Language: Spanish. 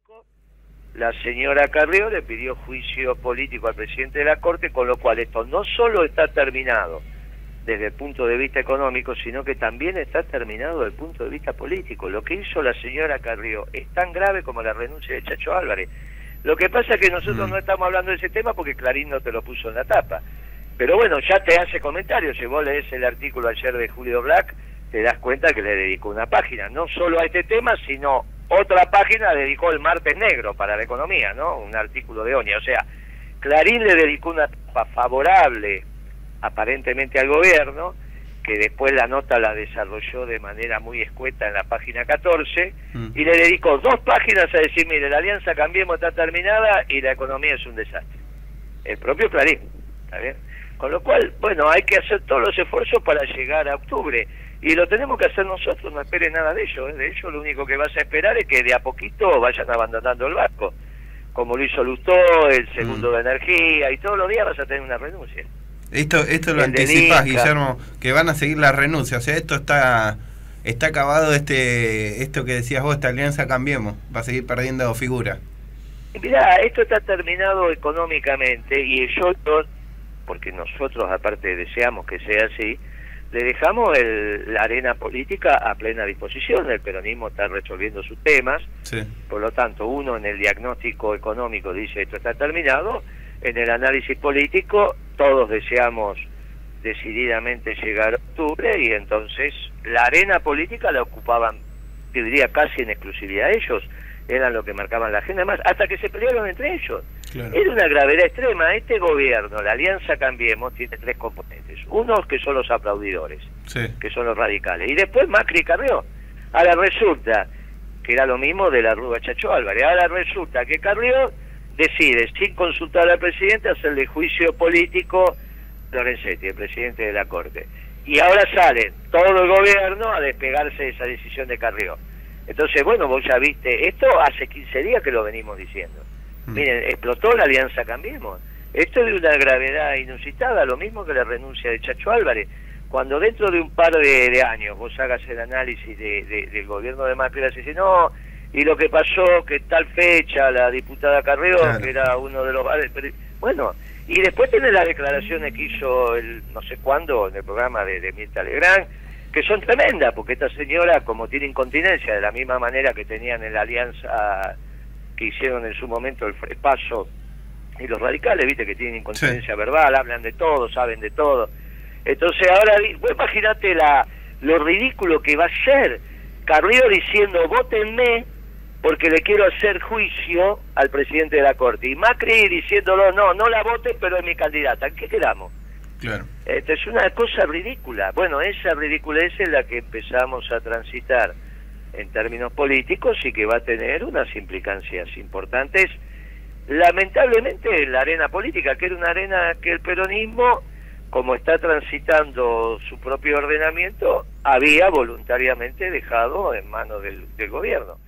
político, la señora Carrió le pidió juicio político al presidente de la Corte, con lo cual esto no solo está terminado desde el punto de vista económico, sino que también está terminado desde el punto de vista político. Lo que hizo la señora Carrió es tan grave como la renuncia de Chacho Álvarez. Lo que pasa es que nosotros no estamos hablando de ese tema porque Clarín no te lo puso en la tapa. Pero bueno, ya te hace comentarios. Si vos lees el artículo ayer de Julio Black, te das cuenta que le dedicó una página, no solo a este tema, sino otra página dedicó el Martes Negro para la economía, ¿no? Un artículo de ONIA. O sea, Clarín le dedicó una tapa favorable aparentemente al gobierno, que después la nota la desarrolló de manera muy escueta en la página 14, y le dedicó 2 páginas a decir, mire, la Alianza Cambiemos está terminada y la economía es un desastre. El propio Clarín, ¿está bien? Con lo cual, bueno, hay que hacer todos los esfuerzos para llegar a octubre, y lo tenemos que hacer nosotros, no esperen nada de ellos, ¿eh? De hecho, lo único que vas a esperar es que de a poquito vayan abandonando el barco, como lo hizo Lustó, el segundo de Energía, y todos los días vas a tener una renuncia. Esto lo anticipas, Guillermo, que van a seguir la renuncia, o sea, esto está acabado, esto que decías vos, esta Alianza Cambiemos, va a seguir perdiendo figura. Mirá, esto está terminado económicamente, y yo, porque nosotros aparte deseamos que sea así, le dejamos la arena política a plena disposición. El peronismo está resolviendo sus temas, sí. Por lo tanto, uno en el diagnóstico económico dice esto está terminado, en el análisis político todos deseamos decididamente llegar a octubre, y entonces la arena política la ocupaban, te diría, casi en exclusividad ellos, eran lo que marcaban la agenda, más hasta que se pelearon entre ellos. Claro. Era una gravedad extrema. Este gobierno, la Alianza Cambiemos, tiene 3 componentes. Unos que son los aplaudidores, sí, que son los radicales, y después Macri y Carrió. Ahora resulta que era lo mismo de la Rúa Chacho Álvarez. Ahora resulta que Carrió decide, sin consultar al presidente, hacerle juicio político a Lorenzetti, el presidente de la Corte. Y ahora sale todo el gobierno a despegarse de esa decisión de Carrió. Entonces, bueno, vos ya viste, esto hace 15 días que lo venimos diciendo. Miren, explotó la Alianza Cambiemos. Esto es de una gravedad inusitada, lo mismo que la renuncia de Chacho Álvarez. Cuando dentro de un par de años vos hagas el análisis del gobierno de Macri, y decís, no, y lo que pasó, que tal fecha, la diputada Carrió, claro, que era uno de los... Bueno, y después tenés las declaraciones que hizo el no sé cuándo en el programa de Mirta Legrand, que son tremendas, porque esta señora, como tiene incontinencia, de la misma manera que tenían en la alianza que hicieron en su momento el Frepaso y los radicales, viste que tienen incontinencia, sí, verbal, hablan de todo, saben de todo. Entonces ahora, pues imagínate lo ridículo que va a ser Carrió diciendo, vótenme porque le quiero hacer juicio al presidente de la Corte, y Macri diciéndolo, no la voten, pero es mi candidata. ¿En qué quedamos? Claro. Esto es una cosa ridícula. Bueno, esa ridiculez es la que empezamos a transitar en términos políticos, y que va a tener unas implicancias importantes, lamentablemente, en la arena política, que era una arena que el peronismo, como está transitando su propio ordenamiento, había voluntariamente dejado en manos del gobierno.